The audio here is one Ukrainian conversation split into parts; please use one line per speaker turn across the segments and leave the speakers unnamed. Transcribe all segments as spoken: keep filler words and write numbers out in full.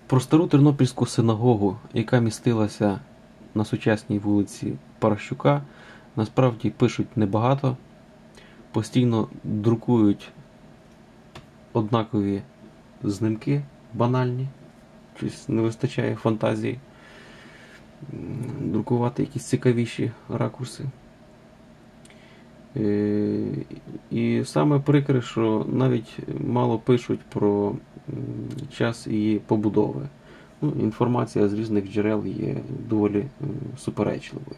Про стару Тернопільську синагогу, яка містилася на сучасній вулиці Паращука, насправді пишуть небагато, постійно друкують однакові знимки, банальні, щось не вистачає фантазії друкувати якісь цікавіші ракурси. І саме прикре, що навіть мало пишуть про час її побудови. Ну, інформація з різних джерел є доволі суперечливою.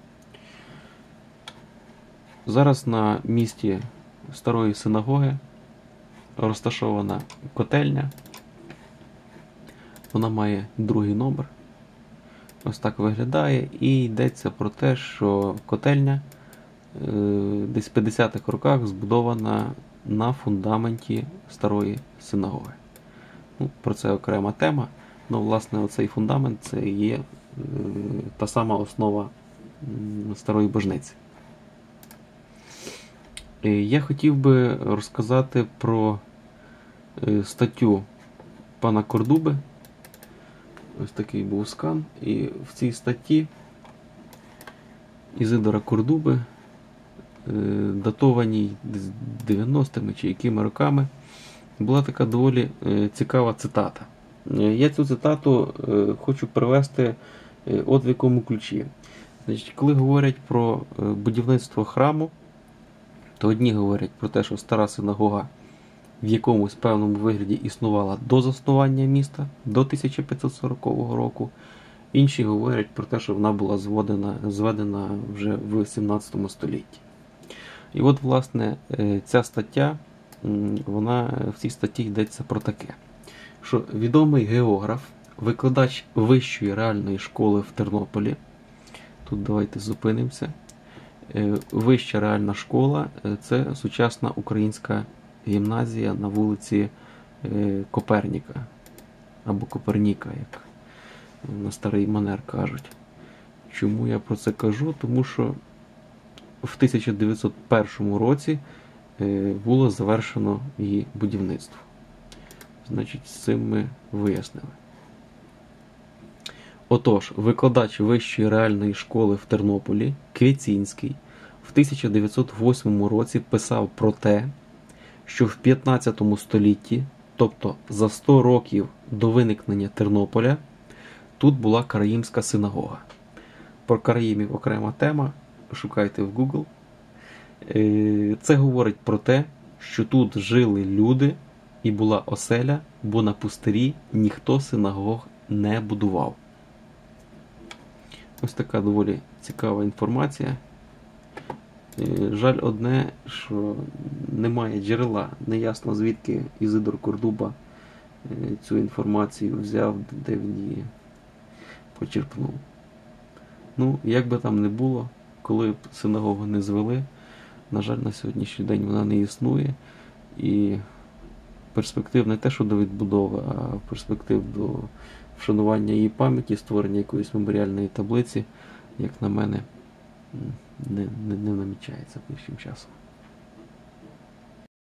Зараз на місці старої синагоги розташована котельня. Вона має другий номер. Ось так виглядає. І йдеться про те, що котельня десь в п'ятдесятих роках збудована на фундаменті старої синагоги. Ну, про це окрема тема. Ну, власне, оцей фундамент – це є е, та сама основа м, старої божниці. Е, я хотів би розказати про е, статтю пана Кордуби. Ось такий був скан. І в цій статті Ізидора Кордуби, е, датованій дев'яностими чи якими роками, була така доволі е, цікава цитата. Я цю цитату е, хочу привести е, от в якому ключі. Значить, коли говорять про е, будівництво храму, то одні говорять про те, що стара синагога в якомусь певному вигляді існувала до заснування міста, до тисяча п'ятсот сорокового року. Інші говорять про те, що вона була зведена, зведена вже в сімнадцятому столітті. І от, власне, е, ця стаття, вона, в цій статті йдеться про таке, що відомий географ, викладач Вищої реальної школи в Тернополі, тут давайте зупинимося, Вища реальна школа – це сучасна українська гімназія на вулиці Коперніка, або Коперніка, як на старий манер кажуть. Чому я про це кажу? Тому що в тисяча дев'ятсот першому році було завершено її будівництво. Значить, з цим ми вияснили. Отож, викладач Вищої реальної школи в Тернополі Квєцінський в тисяча дев'ятсот восьмому році писав про те, що в п'ятнадцятому столітті, тобто за сто років до виникнення Тернополя, тут була Караїмська синагога. Про Караїмів окрема тема, шукайте в Google. Це говорить про те, що тут жили люди і була оселя, бо на пустирі ніхто синагог не будував. Ось така доволі цікава інформація. Жаль одне, що немає джерела. Неясно, звідки Ізидор Кордуба цю інформацію взяв, де він її почерпнув. Ну, як би там не було, коли б синагогу не звели, на жаль, на сьогоднішній день вона не існує. І перспектив не те, що до відбудови, а перспектив до вшанування її пам'яті, створення якоїсь меморіальної таблиці, як на мене, не, не, не намічається ближчим часом.